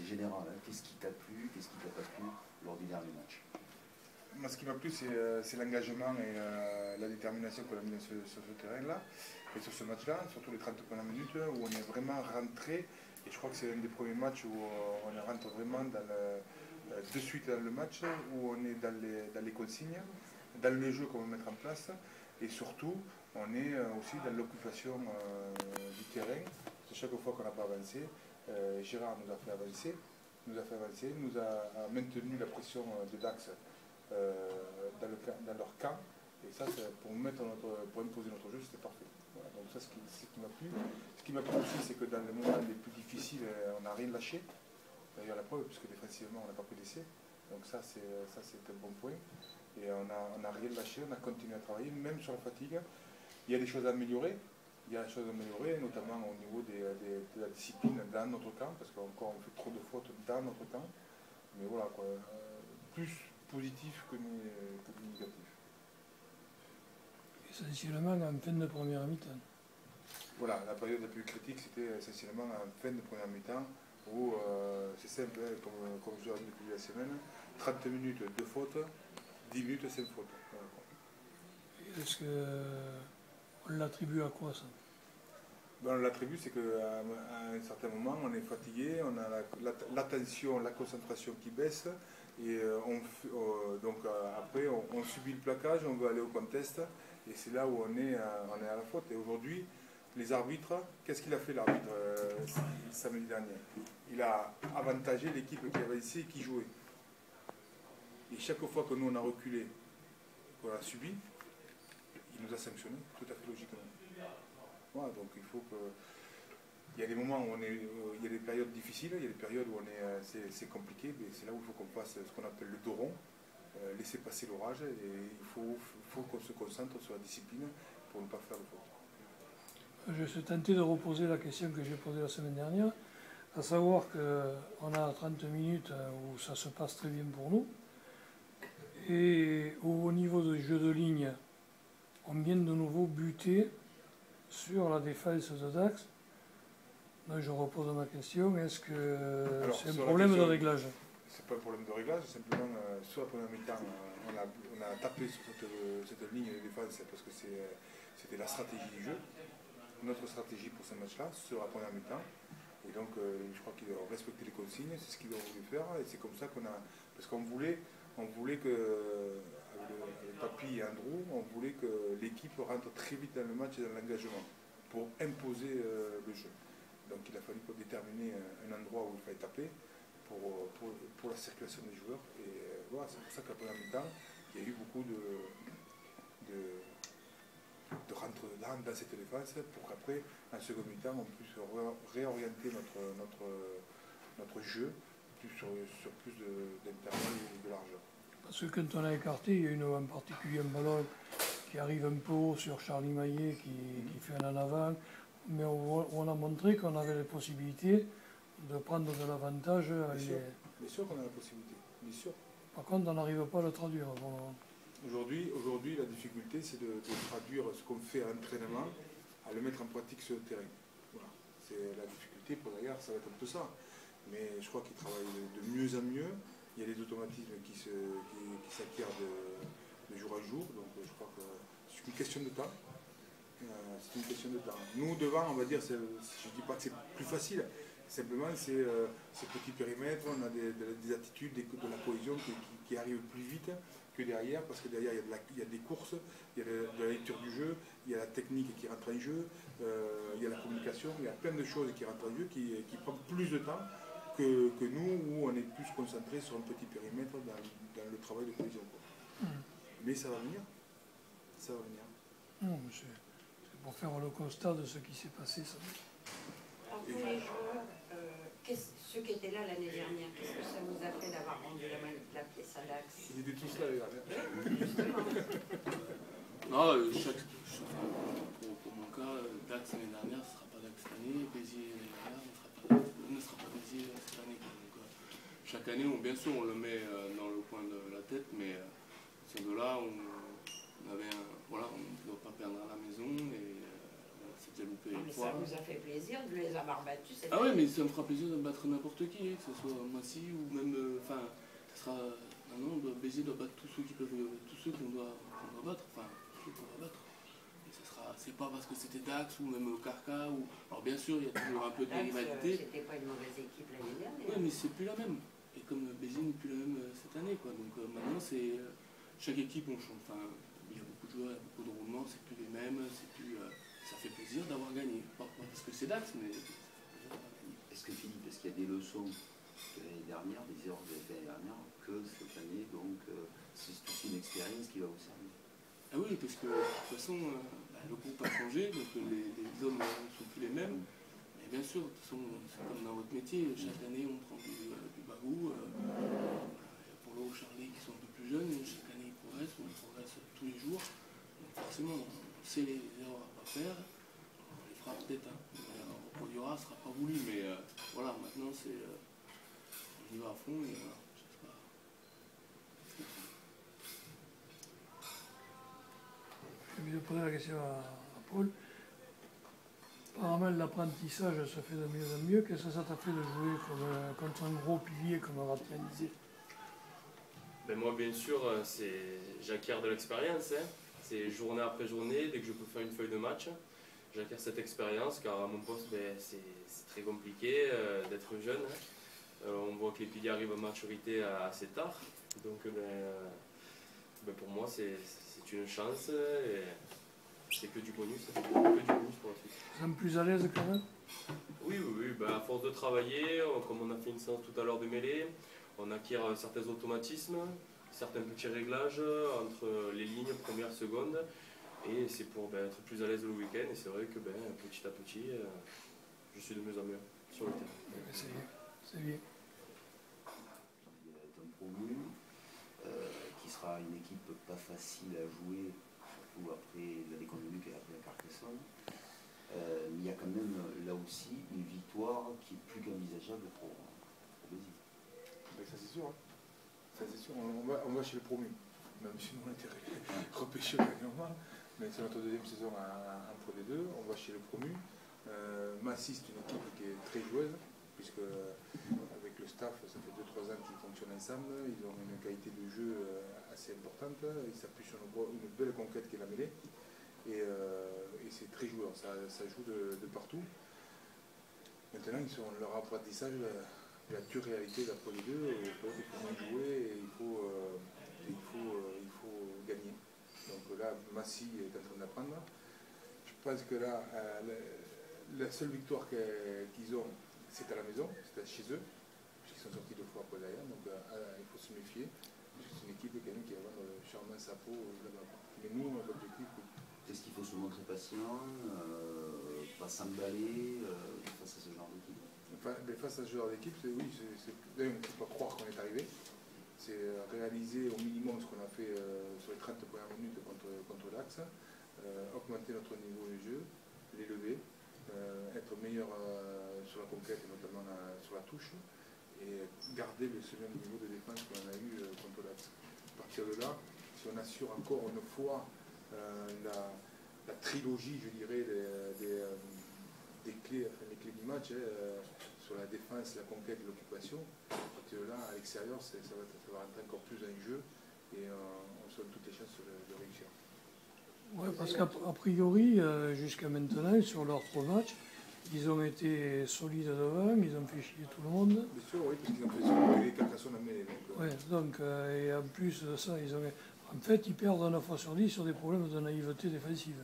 général. Hein. Qu'est-ce qui t'a plu, qu'est-ce qui t'a pas plu lors du dernier match? Moi, ce qui m'a plu, c'est l'engagement et la détermination qu'on a mis sur ce terrain-là, et sur ce match-là, surtout les 30 premières minutes, où on est vraiment rentré, et je crois que c'est un des premiers matchs où on rentre vraiment de suite dans le match, où on est dans les consignes, dans le jeu qu'on va mettre en place, et surtout, on est aussi dans l'occupation du terrain. Chaque fois qu'on n'a pas avancé, Gérard nous a fait avancer, nous a maintenu la pression de Dax dans leur camp, et ça, pour imposer notre jeu, c'était parfait. Voilà, donc ça, ce qui m'a plu. Ce qui m'a plu aussi, c'est que dans les moments les plus difficiles, on n'a rien lâché. D'ailleurs, la preuve, puisque défensivement, on n'a pas pris d'essai. Donc ça, c'est un bon point. Et on n'a rien lâché, on a continué à travailler, même sur la fatigue. Il y a des choses à améliorer. Notamment au niveau de la discipline dans notre camp, parce qu'encore on fait trop de fautes dans notre camp. Mais voilà, quoi, plus positif que négatif. Essentiellement en fin de première mi-temps. Voilà, la période la plus critique, c'était essentiellement en fin de première mi-temps, où c'est simple, comme je l'ai dit depuis la semaine, 30 minutes de faute, 10 minutes sans faute. Voilà. Est-ce qu'on l'attribue à quoi, ça? Ben, on l'attribue, c'est qu'à un certain moment, on est fatigué, on a l'attention, la concentration qui baisse, et donc après, on subit le plaquage, on veut aller au contest, et c'est là où on est à la faute. Et aujourd'hui, les arbitres, qu'est-ce qu'il a fait l'arbitre samedi dernier? Il a avantagé l'équipe qui avait ici et qui jouait. Et chaque fois que nous on a reculé, qu'on a subi, il nous a sanctionné, tout à fait logiquement. Voilà, donc il faut que... Il y a des moments où il y a des périodes difficiles, il y a des périodes où c'est compliqué, mais c'est là où il faut qu'on fasse ce qu'on appelle le dos rond, laisser passer l'orage, et il faut qu'on se concentre sur la discipline pour ne pas faire de faute. Je suis tenté de reposer la question que j'ai posée la semaine dernière, à savoir qu'on a 30 minutes où ça se passe très bien pour nous, et au niveau du jeu de ligne, on vient de nouveau buter sur la défense de Dax. Donc je repose ma question, est-ce que c'est un problème de réglage? C'est pas un problème de réglage, simplement sur la première mi-temps, on a tapé sur cette ligne de défense parce que c'était la stratégie du jeu, notre stratégie pour ce match-là, sur la première mi-temps. Et donc je crois qu'ils ont respecté les consignes, c'est ce qu'ils ont voulu faire, et c'est comme ça qu'on a... Parce qu'on voulait que, avec Papy et Andrew, on voulait que l'équipe rentre très vite dans le match et dans l'engagement, pour imposer le jeu. Donc il a fallu déterminer un endroit où il fallait taper pour la circulation des joueurs. Et voilà, c'est pour ça qu'à la première mi-temps, il y a eu beaucoup de rentre dedans dans cette défense pour qu'après, en second mi-temps, on puisse réorienter notre jeu sur plus d'intervalle et de largeur. Parce que quand on a écarté, il y a une en particulier un ballon qui arrive un peu haut sur Charlie Maillet qui fait un en avant. Mais on a montré qu'on avait les possibilités de prendre de l'avantage. Bien sûr qu'on a la possibilité, bien sûr. Par contre, on n'arrive pas à le traduire. Bon. Aujourd'hui, la difficulté, c'est de traduire ce qu'on fait à l'entraînement, à le mettre en pratique sur le terrain. Voilà. C'est la difficulté, pour d'ailleurs, ça va être un peu ça. Mais je crois qu'ils travaillent de mieux en mieux. Il y a des automatismes qui s'acquièrent de jour en jour. Donc je crois que c'est une question de temps. C'est une question de temps. Nous, devant, on va dire, je ne dis pas que c'est plus facile, simplement c'est ces petits périmètres, on a des attitudes, de la cohésion qui arrivent plus vite que derrière, parce que derrière il y a des courses, il y a de la lecture du jeu, il y a la technique qui rentre en jeu, il y a la communication, il y a plein de choses qui rentrent en jeu qui prennent plus de temps que nous, où on est plus concentré sur un petit périmètre dans le travail de cohésion. Mais ça va venir. Ça va venir. Non, monsieur. Pour faire le constat de ce qui s'est passé. Pour tous les joueurs, ceux qui étaient là l'année dernière, qu'est-ce que ça vous a fait d'avoir rendu la pièce à Dax? Ils étaient tous là, les gars. Justement. Non, pour mon cas, Dax l'année dernière, ce ne sera pas Dax cette année, Béziers l'année dernière ne sera pas Béziers cette année. Donc, chaque année, bien sûr, on le met dans le coin de la tête, mais ces deux-là, on ne doit pas perdre à la maison, et j'ai loupé Non, une mais fois. ça vous a fait plaisir de les avoir battus. Ah ouais, mais ça me fera plaisir de battre n'importe qui, que ce soit Massy ou même. Enfin, ça sera. Maintenant, Béziers doit battre tous ceux qui peuvent. Tous ceux qu'on doit battre. Enfin, tous ceux qu'on va battre. Et ça sera. C'est pas parce que c'était Dax ou même Carca ou. Alors bien sûr, il y a toujours un peu de rivalité. C'était pas une mauvaise équipe l'année dernière. Oui, mais c'est plus la même. Et comme Béziers n'est plus la même cette année, quoi. Donc maintenant, c'est. Chaque équipe, on change. Enfin, il y a beaucoup de joueurs, il y a beaucoup de roulements, c'est plus les mêmes, c'est plus. Ça fait plaisir d'avoir gagné. Pas parce que c'est Dax, mais ça fait plaisir d'avoir gagné. Est-ce que Philippe, est-ce qu'il y a des leçons de l'année dernière, des erreurs de l'année dernière, que cette année, donc, c'est aussi une expérience qui va vous servir? Ah oui, parce que de toute façon, le groupe a changé, donc les hommes ne sont plus les mêmes. Mais bien sûr, de toute façon, c'est comme dans votre métier, chaque année on prend du bagou. Pour l'eau, Charlie qui sont un peu plus jeunes, chaque année ils progressent, on progresse tous les jours. Donc forcément, on sait les erreurs à ne pas faire. On les fera peut-être, hein. On reproduira, ce ne sera pas voulu, mais voilà, maintenant c'est. On y va à fond et voilà. Je vais poser la question à Paul. Apparemment, l'apprentissage se fait de mieux en mieux. Qu'est-ce que ça t'a fait de jouer contre un gros pilier comme Ratianisé? Ben moi, bien sûr, j'acquiers de l'expérience. Hein. C'est journée après journée, dès que je peux faire une feuille de match, j'acquiers cette expérience, car à mon poste, ben, c'est très compliqué d'être jeune. Hein. On voit que les piliers arrivent à maturité assez tard. Donc, pour moi, c'est une chance. Et c'est que du bonus. Que du bonus pour la suite. Tu es plus à l'aise quand même? Oui. Ben, à force de travailler, comme on a fait une séance tout à l'heure de mêlée, on acquiert certains automatismes, certains petits réglages entre les lignes première, seconde. Et c'est pour être plus à l'aise le week-end. Et c'est vrai que petit à petit, je suis de mieux en mieux sur le terrain. C'est bien. C'est bien. Il va être un promu, qui sera une équipe pas facile à jouer, surtout après la déconvenue qu'elle a pris à Carcassonne. Mais il y a quand même là aussi une victoire qui est plus qu'envisageable pour Béziers. Ça c'est sûr. Hein. Ça c'est sûr. On va chez le promu. Même si nous on était repêchés régulièrement. Mais c'est notre deuxième saison en Pro D2. On va chez le promu. Massy, c'est une équipe qui est très joueuse, puisque avec le staff, ça fait 2-3 ans qu'ils fonctionnent ensemble. Ils ont une qualité de jeu assez importante. Ils s'appuient sur une belle conquête qui est la mêlée. Et c'est très joueur. Ça joue de partout. Maintenant, leur apprentissage. La dure réalité de la Pro D2, il faut moins jouer et il faut gagner. Donc là, Massy est en train d'apprendre. Je pense que là, la seule victoire qu'ils ont, c'est à la maison, c'est chez eux, puisqu'ils sont sortis 2 fois après derrière, donc il faut se méfier. C'est une équipe quand même qui va vendre charmant sa peau là-bas. Mais nous, l'objectif, oui. Est-ce qu'il faut se montrer patient, pas s'emballer face à ce genre d'équipe? Face à ce genre d'équipe, il ne faut pas croire qu'on est arrivé. C'est réaliser au minimum ce qu'on a fait sur les 30 premières minutes contre l'Axe, augmenter notre niveau de jeu, l'élever, être meilleur sur la conquête et notamment sur la touche, et garder ce même niveau de défense qu'on a eu contre l'Axe. À partir de là, si on assure encore une fois la trilogie, je dirais, des clés, les clés du match, sur la défense, la conquête, l'occupation, à partir de là, à l'extérieur, ça va rentrer encore plus dans le jeu et on se donne toutes les chances de réussir. Ouais, parce qu'a priori, jusqu'à maintenant, sur leurs 3 matchs, ils ont été solides devant, ils ont fait chier tout le monde. Bien sûr, oui, parce qu'ils ont fait les Carcassonne à mêler. Et en plus de ça, en fait, ils perdent 9 fois sur 10 sur des problèmes de naïveté défensive.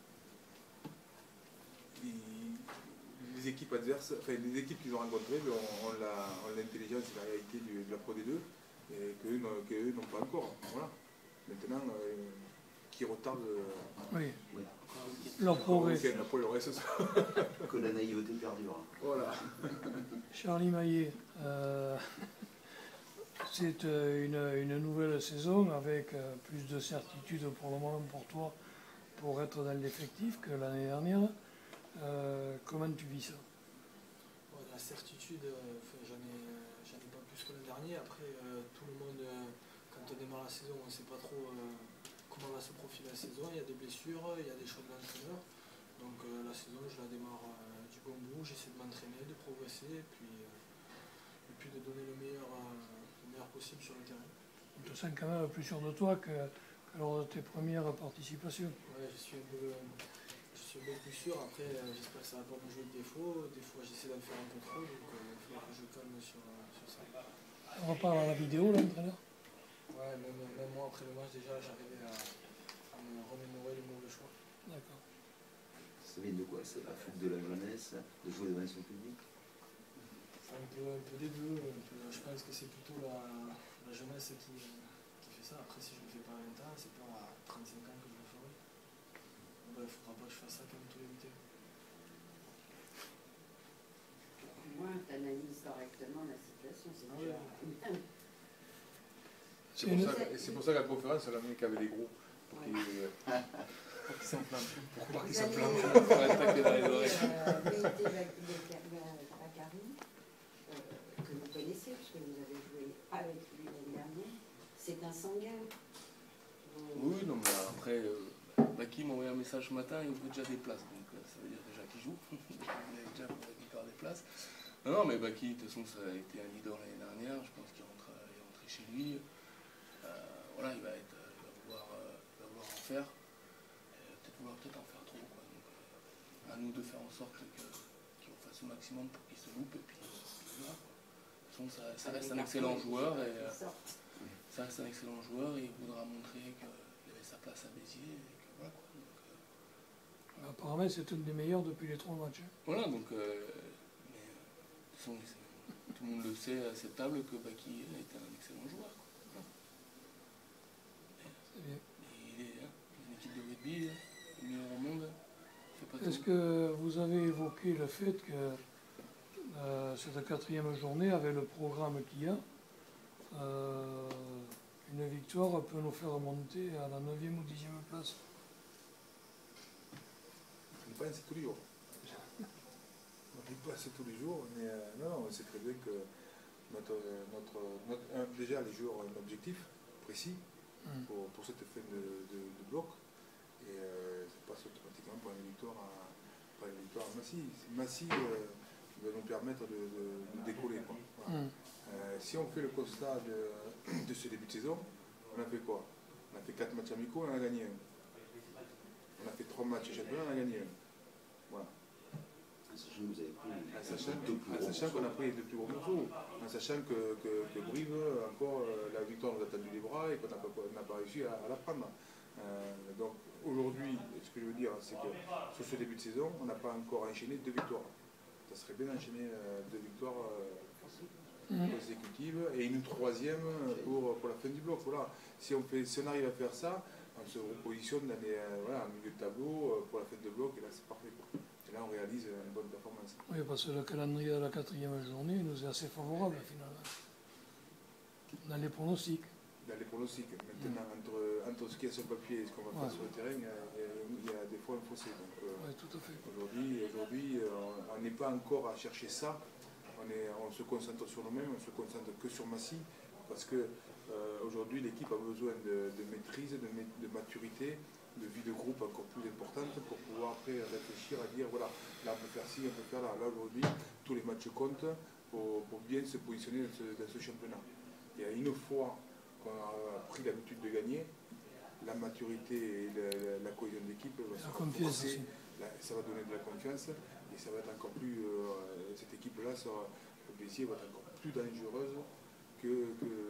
Les équipes adverses, les équipes qu'ils ont rencontrées ont l'intelligence et la réalité de la Pro D2 et qu'eux n'ont pas encore. Voilà. Maintenant, qui retardent leur progrès. Le reste, que la naïveté perdure. Voilà. Charlie Maillet, c'est une nouvelle saison avec plus de certitude pour le moment pour toi pour être dans l'effectif que l'année dernière. Comment tu vis ça? La certitude, j'en ai pas plus que l'an dernier. Après, tout le monde, quand on démarre la saison, on ne sait pas trop comment va se profiler la saison. Il y a des blessures, il y a des choix de l'entraîneur. Donc la saison, je la démarre du bon bout, j'essaie de m'entraîner, de progresser, et puis de donner le meilleur possible sur le terrain. On te sens quand même plus sûr de toi que lors de tes premières participations. Ouais, je suis un peu plus sûr. Après, j'espère que ça va pas me jouer de défaut. Des fois, j'essaie d'en faire un peu trop, donc il faut que je calme sur ça. On repart à la vidéo, l'entraîneur. Ouais, même moi, après le match, déjà, j'arrivais à me remémorer les mauvais choix. D'accord. Ça vient de quoi? C'est la fougue de la jeunesse, de jouer devant son public? Un peu des deux. Je pense que c'est plutôt la jeunesse qui fait ça. Après, si je ne le fais pas à 20 ans, c'est pas à 35 ans que je le ferai. Il ne faudra pas que je fasse ça comme tous les week-ends. Au moins, tu analyses correctement la situation. C'est déjà bien. C'est pour ça que la conférence, elle a mis qu'avec les gros. Pour qu'ils s'enflamment. Pour pas qu'ils s'enflamment. Pour attaquer dans les oreilles. Que vous connaissez, puisque vous avez joué avec lui l'année dernière, c'est un sanguin. Oui, non, mais après, Baki m'a envoyé un message ce matin, il veut déjà des places, donc ça veut dire déjà qu'il joue. Il a déjà pour récupérer des places. Non, mais Baki, de toute façon, ça a été un leader l'année dernière, je pense qu'il est rentré chez lui. Voilà, il va vouloir en faire, peut-être en faire trop, quoi. Donc, à nous de faire en sorte qu'il en fasse au maximum pour qu'il se loupe, et puis voilà, quoi. De toute façon, ça reste un excellent joueur, et il voudra montrer qu'il avait sa place à Béziers, et que voilà, quoi. Donc, apparemment, c'est une des meilleures depuis les 3 matchs. voilà, donc, mais de toute façon, tout le monde le sait à cette table que Baki est un excellent joueur, quoi. Il est une équipe de rugby, le meilleur au monde. Est-ce que vous avez évoqué le fait que cette 4e journée, avec le programme qu'il y a, une victoire peut nous faire monter à la 9e ou 10e place? On n'est pas ainsi tous les jours. On n'est pas ainsi tous les jours, mais non, on sait très bien que déjà les joueurs ont un objectif précis pour cette fin de bloc, et ça passe automatiquement par une victoire à Massy. Massy va nous permettre de décoller, quoi. Voilà. Si on fait le constat de ce début de saison, on a fait quoi? On a fait 4 matchs amicaux, on en a gagné un. On a fait 3 matchs championnat, on en a gagné un. Voilà. En sachant qu'on a pris les 2 plus gros morceaux, en sachant que Brive, encore, la victoire nous a tendu les bras et qu'on n'a pas réussi à la prendre. Donc aujourd'hui, ce que je veux dire, c'est que sur ce début de saison, on n'a pas encore enchaîné 2 victoires. Ça serait bien d'enchaîner 2 victoires consécutives et une 3e pour la fin du bloc. Voilà. Si on arrive à faire ça, on se repositionne dans en milieu de tableau pour la fin de bloc, et là c'est parfait, quoi. Et là on réalise une bonne performance. Oui, parce que le calendrier de la 4e journée nous est assez favorable finalement. Dans les pronostics. Dans les pronostics. Maintenant, entre ce qu'il y a sur le papier et ce qu'on va faire sur le terrain, il y a des fois un fossé. Oui, tout à fait. Aujourd'hui, on n'est pas encore à chercher ça. On se concentre sur nous-mêmes, on ne se concentre que sur Massy, parce que aujourd'hui l'équipe a besoin de maîtrise, de maturité, de vie de groupe encore plus importante pour pouvoir après réfléchir à dire voilà, là on peut faire ci, on peut faire là. Là aujourd'hui, tous les matchs comptent pour bien se positionner dans ce championnat. Et une fois qu'on a pris l'habitude de gagner, la maturité et la cohésion de l'équipe va se renforcer, ça va donner de la confiance, et ça va être encore plus, cette équipe-là, Béziers va être encore plus dangereuse que